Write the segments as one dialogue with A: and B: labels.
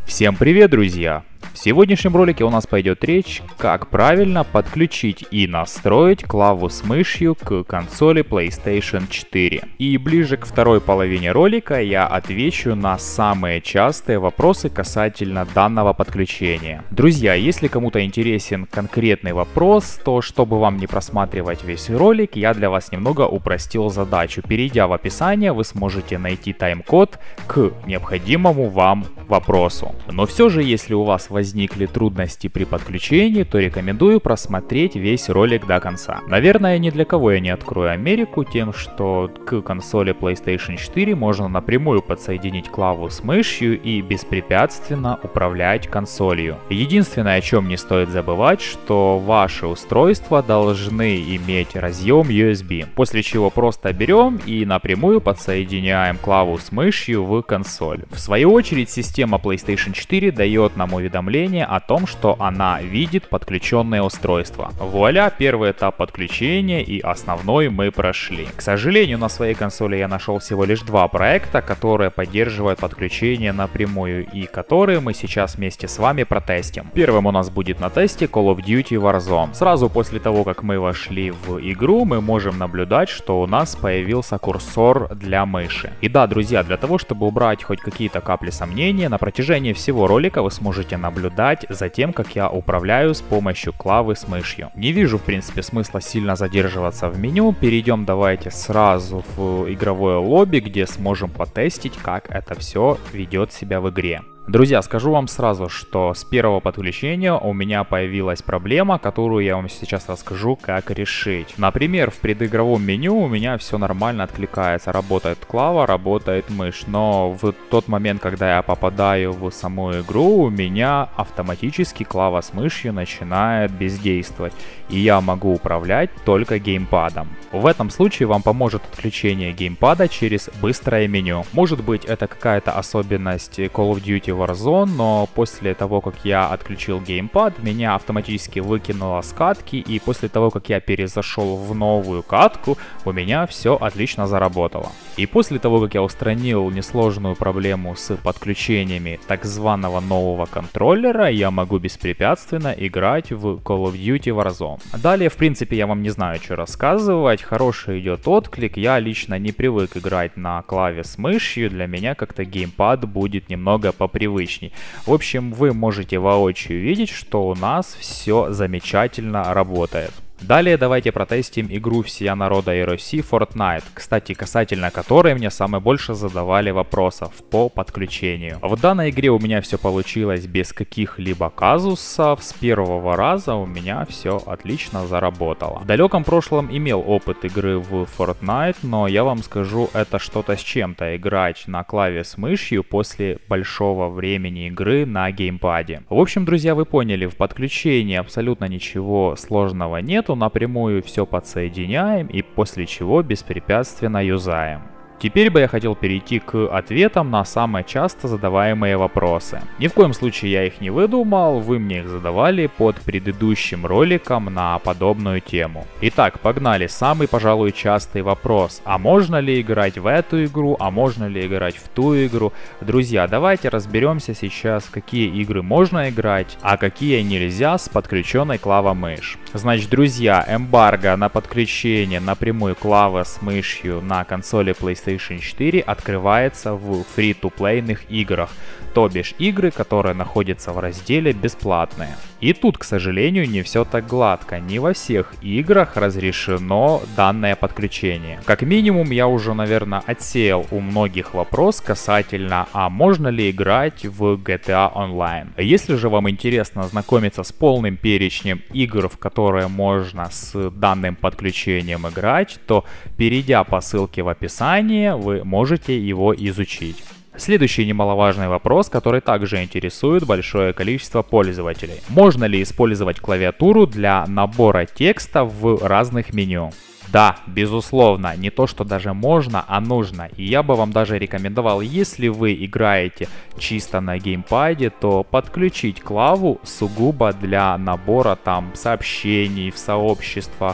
A: Всем привет, друзья! В сегодняшнем ролике у нас пойдет речь, как правильно подключить и настроить клаву с мышью к консоли PlayStation 4. И ближе к второй половине ролика я отвечу на самые частые вопросы касательно данного подключения. Друзья, если кому-то интересен конкретный вопрос, то чтобы вам не просматривать весь ролик, я для вас немного упростил задачу. Перейдя в описание, вы сможете найти тайм-код к необходимому вам вопросу. Но все же, если у вас возникли трудности при подключении, то рекомендую просмотреть весь ролик до конца. Наверное, ни для кого я не открою Америку тем, что к консоли PlayStation 4 можно напрямую подсоединить клаву с мышью и беспрепятственно управлять консолью. Единственное, о чем не стоит забывать, что ваши устройства должны иметь разъем USB, после чего просто берем и напрямую подсоединяем клаву с мышью в консоль. В свою очередь, система PlayStation 4 дает нам уведомление о том, что она видит подключенное устройство. Вуаля, первый этап подключения и основной мы прошли. К сожалению, на своей консоли я нашел всего лишь два проекта, которые поддерживают подключение напрямую и которые мы сейчас вместе с вами протестим. Первым у нас будет на тесте Call of Duty Warzone. Сразу после того, как мы вошли в игру, мы можем наблюдать, что у нас появился курсор для мыши. И да, друзья, для того, чтобы убрать хоть какие-то капли сомнения, на протяжении всего ролика вы сможете наблюдать за тем, как я управляю с помощью клавы с мышью. Не вижу, в принципе, смысла сильно задерживаться в меню. Перейдем давайте сразу в игровое лобби, где сможем потестить, как это все ведет себя в игре. Друзья, скажу вам сразу, что с первого подключения у меня появилась проблема, которую я вам сейчас расскажу, как решить. Например, в предыгровом меню у меня все нормально откликается, работает клава, работает мышь, но в тот момент, когда я попадаю в саму игру, у меня автоматически клава с мышью начинает бездействовать, и я могу управлять только геймпадом. В этом случае вам поможет отключение геймпада через быстрое меню. Может быть, это какая-то особенность Call of Duty Warzone, но после того, как я отключил геймпад, меня автоматически выкинуло с катки, и после того, как я перезашел в новую катку, у меня все отлично заработало. И после того, как я устранил несложную проблему с подключениями так званого нового контроллера, я могу беспрепятственно играть в Call of Duty Warzone. Далее, в принципе, я вам не знаю, что рассказывать. Хороший идет отклик. Я лично не привык играть на клаве с мышью. Для меня как-то геймпад будет немного попривычней. В общем, вы можете воочию видеть, что у нас все замечательно работает. Далее давайте протестим игру всея народа и России Fortnite, кстати, касательно которой мне самое больше задавали вопросов по подключению. В данной игре у меня все получилось без каких-либо казусов, с первого раза у меня все отлично заработало. В далеком прошлом имел опыт игры в Fortnite, но я вам скажу, это что-то с чем-то играть на клаве с мышью после большого времени игры на геймпаде. В общем, друзья, вы поняли, в подключении абсолютно ничего сложного нет. Напрямую все подсоединяем и после чего беспрепятственно юзаем. Теперь бы я хотел перейти к ответам на самые часто задаваемые вопросы. Ни в коем случае я их не выдумал, вы мне их задавали под предыдущим роликом на подобную тему. Итак, погнали. Самый, пожалуй, частый вопрос. А можно ли играть в эту игру, а можно ли играть в ту игру? Друзья, давайте разберемся сейчас, какие игры можно играть, а какие нельзя с подключенной клава-мышь. Значит, друзья, эмбарго на подключение напрямую клавы с мышью на консоли PlayStation 4 открывается в фри-то-плейных играх, то бишь игры, которые находятся в разделе бесплатные. И тут, к сожалению, не все так гладко, не во всех играх разрешено данное подключение. Как минимум, я уже, наверное, отсеял у многих вопрос касательно, а можно ли играть в GTA Online. Если же вам интересно ознакомиться с полным перечнем игр, в которые можно с данным подключением играть, то перейдя по ссылке в описании, вы можете его изучить. Следующий немаловажный вопрос, который также интересует большое количество пользователей. Можно ли использовать клавиатуру для набора текста в разных меню? Да, безусловно, не то, что даже можно, а нужно. И я бы вам даже рекомендовал, если вы играете чисто на геймпаде, то подключить клаву сугубо для набора там сообщений в сообществах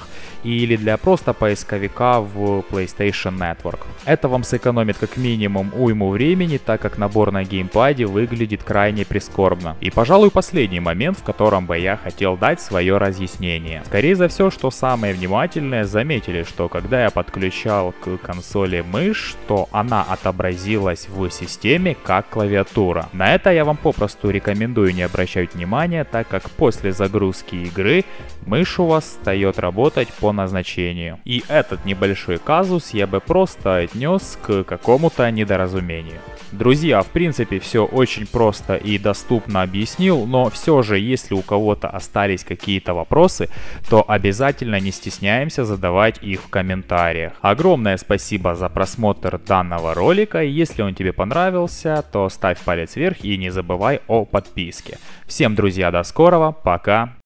A: или для просто поисковика в PlayStation Network. Это вам сэкономит как минимум уйму времени, так как набор на геймпаде выглядит крайне прискорбно. И, пожалуй, последний момент, в котором бы я хотел дать свое разъяснение. Скорее за все, что самые внимательные заметили, что когда я подключал к консоли мышь, то она отобразилась в системе как клавиатура. На это я вам попросту рекомендую не обращать внимания, так как после загрузки игры мышь у вас встает работать по назначению. И этот небольшой казус я бы просто отнес к какому-то недоразумению. Друзья, в принципе, все очень просто и доступно объяснил, но все же, если у кого-то остались какие-то вопросы, то обязательно не стесняемся задавать их в комментариях. Огромное спасибо за просмотр данного ролика, и если он тебе понравился, то ставь палец вверх и не забывай о подписке. Всем, друзья, до скорого, пока!